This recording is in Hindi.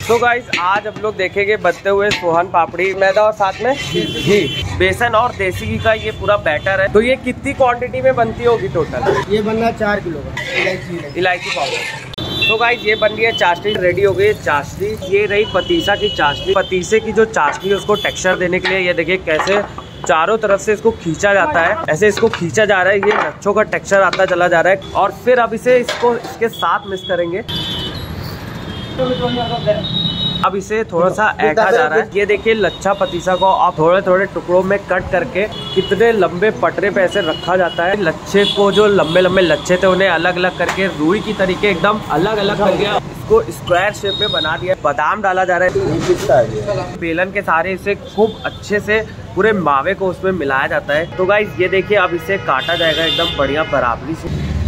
तो गाइस आज हम लोग देखेंगे बनते हुए सोहन पापड़ी, मैदा और साथ में घी, बेसन और देसी घी का ये पूरा बैटर है। तो ये कितनी क्वांटिटी में बनती होगी टोटल? ये बन रहा है 4 किलो का इलायची पाउडर। तो गाइस ये बन रही है चाशनी, रेडी हो गई है चाशनी। ये रही पतीसा की चाशनी। पतीसे की जो चाशनी है उसको टेक्सचर देने के लिए ये देखिए कैसे चारों तरफ से इसको खींचा जाता है। ऐसे इसको खींचा जा रहा है, ये लच्छों का टेक्सचर आता चला जा रहा है। और फिर अब इसे इसके साथ मिक्स करेंगे। अब इसे थोड़ा सा ऐठा जा रहा है। ये देखिए लच्छा पतीसा को आप थोड़े थोड़े टुकड़ों में कट करके कितने लंबे पटरे पे ऐसे रखा जाता है। लच्छे को जो लंबे लंबे लच्छे थे उन्हें अलग अलग करके रुई की तरीके एकदम अलग अलग करके इसको स्क्वायर शेप में बना दिया। बादाम डाला जा रहा है। बेलन के सहारे इसे खूब अच्छे से पूरे मावे को उसमें मिलाया जाता है। तो गाइस ये देखिए अब इसे काटा जाएगा एकदम बढ़िया बराबरी से।